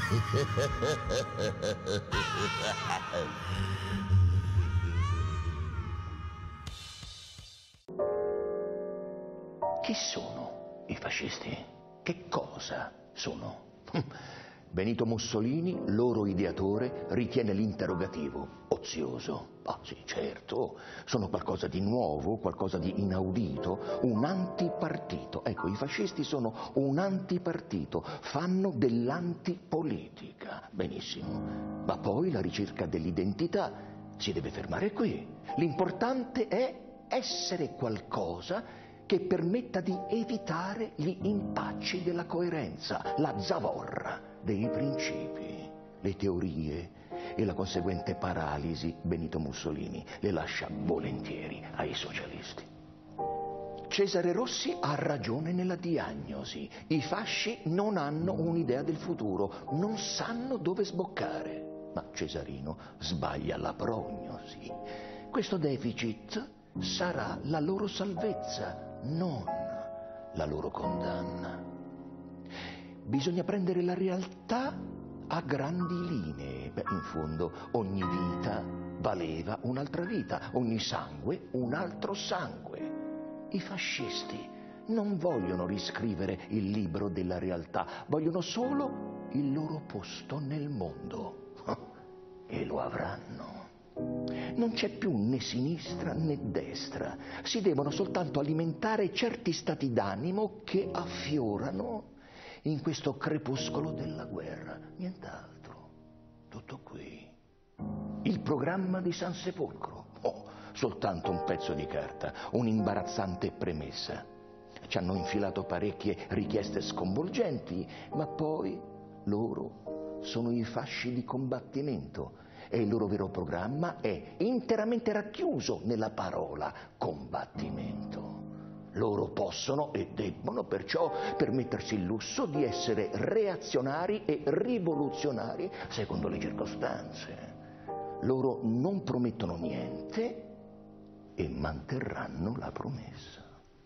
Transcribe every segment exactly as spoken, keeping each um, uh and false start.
Chi sono i fascisti? Che cosa sono? Benito Mussolini, loro ideatore, ritiene l'interrogativo ozioso. Ah sì, certo, sono qualcosa di nuovo, qualcosa di inaudito, un antipartito. Ecco, i fascisti sono un antipartito, fanno dell'antipolitica. Benissimo, ma poi la ricerca dell'identità si deve fermare qui. L'importante è essere qualcosa che permetta di evitare gli impacci della coerenza, la zavorra dei principi, le teorie e la conseguente paralisi. Benito Mussolini le lascia volentieri ai socialisti. Cesare Rossi ha ragione nella diagnosi. I fasci non hanno un'idea del futuro, non sanno dove sboccare. Ma Cesarino sbaglia la prognosi. Questo deficit sarà la loro salvezza, non la loro condanna. Bisogna prendere la realtà a grandi linee. Beh, in fondo ogni vita valeva un'altra vita, ogni sangue un altro sangue. I fascisti non vogliono riscrivere il libro della realtà, vogliono solo il loro posto nel mondo. E lo avranno. Non c'è più né sinistra né destra, si devono soltanto alimentare certi stati d'animo che affiorano in questo crepuscolo della guerra, nient'altro, tutto qui. Il programma di San Sepolcro, oh, soltanto un pezzo di carta, un'imbarazzante premessa. Ci hanno infilato parecchie richieste sconvolgenti, ma poi loro sono i fasci di combattimento. E il loro vero programma è interamente racchiuso nella parola combattimento. Loro possono e debbono perciò permettersi il lusso di essere reazionari e rivoluzionari secondo le circostanze. Loro non promettono niente e manterranno la promessa.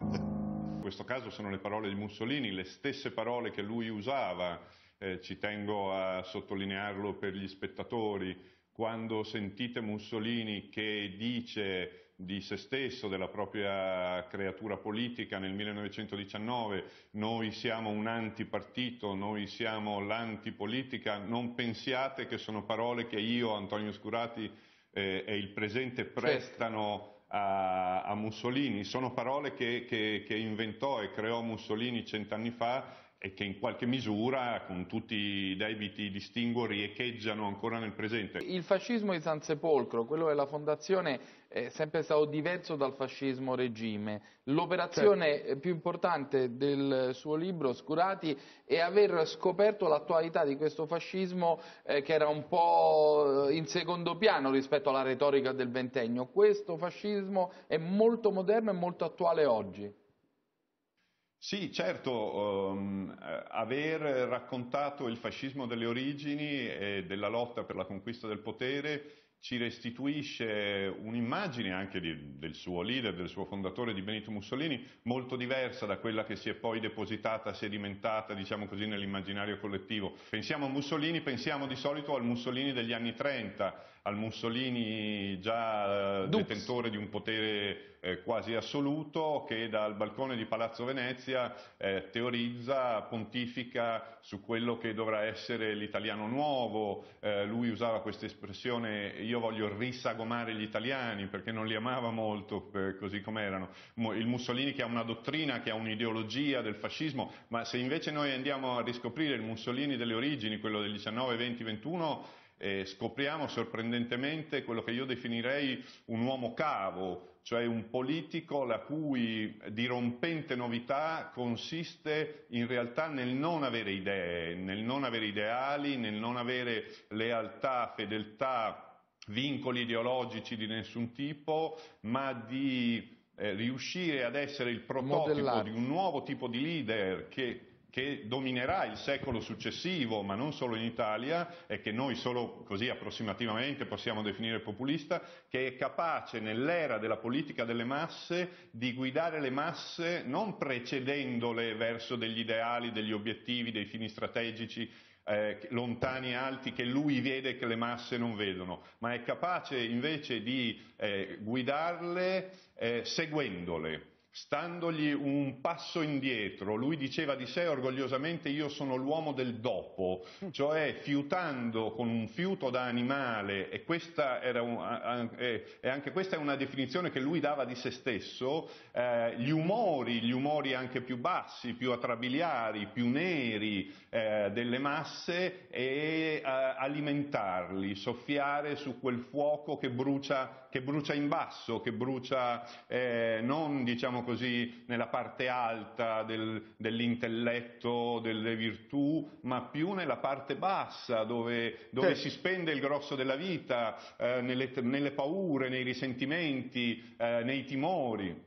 In questo caso sono le parole di Mussolini, le stesse parole che lui usava, eh, ci tengo a sottolinearlo per gli spettatori. Quando sentite Mussolini che dice di se stesso, della propria creatura politica nel millenovecentodiciannove, noi siamo un antipartito, noi siamo l'antipolitica, non pensiate che sono parole che io, Antonio Scurati eh, e il presente prestano a, a Mussolini, sono parole che, che, che inventò e creò Mussolini cent'anni fa e che in qualche misura, con tutti i debiti distinguo, riecheggiano ancora nel presente. Il fascismo di San Sepolcro, quello della fondazione, è sempre stato diverso dal fascismo regime. L'operazione certo. più importante del suo libro, Scurati, è aver scoperto l'attualità di questo fascismo eh, che era un po' in secondo piano rispetto alla retorica del ventennio. Questo fascismo è molto moderno e molto attuale oggi. Sì, certo, um, aver raccontato il fascismo delle origini e della lotta per la conquista del potere ci restituisce un'immagine anche di, del suo leader, del suo fondatore, di Benito Mussolini, molto diversa da quella che si è poi depositata, sedimentata, diciamo così, nell'immaginario collettivo. Pensiamo a Mussolini, pensiamo di solito al Mussolini degli anni trenta, al Mussolini già Dux. detentore di un potere eh, quasi assoluto, che dal balcone di Palazzo Venezia eh, teorizza, pontifica su quello che dovrà essere l'italiano nuovo. Eh, lui usava questa espressione: io voglio risagomare gli italiani, perché non li amava molto eh, così come erano. Il Mussolini che ha una dottrina, che ha un'ideologia del fascismo, ma se invece noi andiamo a riscoprire il Mussolini delle origini, quello del diciannove, venti, ventuno, Eh, scopriamo sorprendentemente quello che io definirei un uomo cavo, cioè un politico la cui dirompente novità consiste in realtà nel non avere idee, nel non avere ideali, nel non avere lealtà, fedeltà, vincoli ideologici di nessun tipo, ma di eh, riuscire ad essere il prototipo Modellare. di un nuovo tipo di leader che che dominerà il secolo successivo, ma non solo in Italia, e che noi solo così approssimativamente possiamo definire populista, che è capace nell'era della politica delle masse di guidare le masse non precedendole verso degli ideali, degli obiettivi, dei fini strategici, eh, lontani e alti che lui vede che le masse non vedono, ma è capace invece di eh, guidarle eh, seguendole, standogli un passo indietro. Lui diceva di sé orgogliosamente: io sono l'uomo del dopo, cioè fiutando con un fiuto da animale, e questa era un, e anche questa è una definizione che lui dava di se stesso, eh, gli umori, gli umori anche più bassi, più atrabiliari, più neri eh, delle masse, e eh, alimentarli, soffiare su quel fuoco che brucia, che brucia in basso, che brucia eh, non, diciamo così, nella parte alta del, dell'intelletto, delle virtù, ma più nella parte bassa, dove, dove si spende il grosso della vita, eh, nelle, nelle paure, nei risentimenti, eh, nei timori.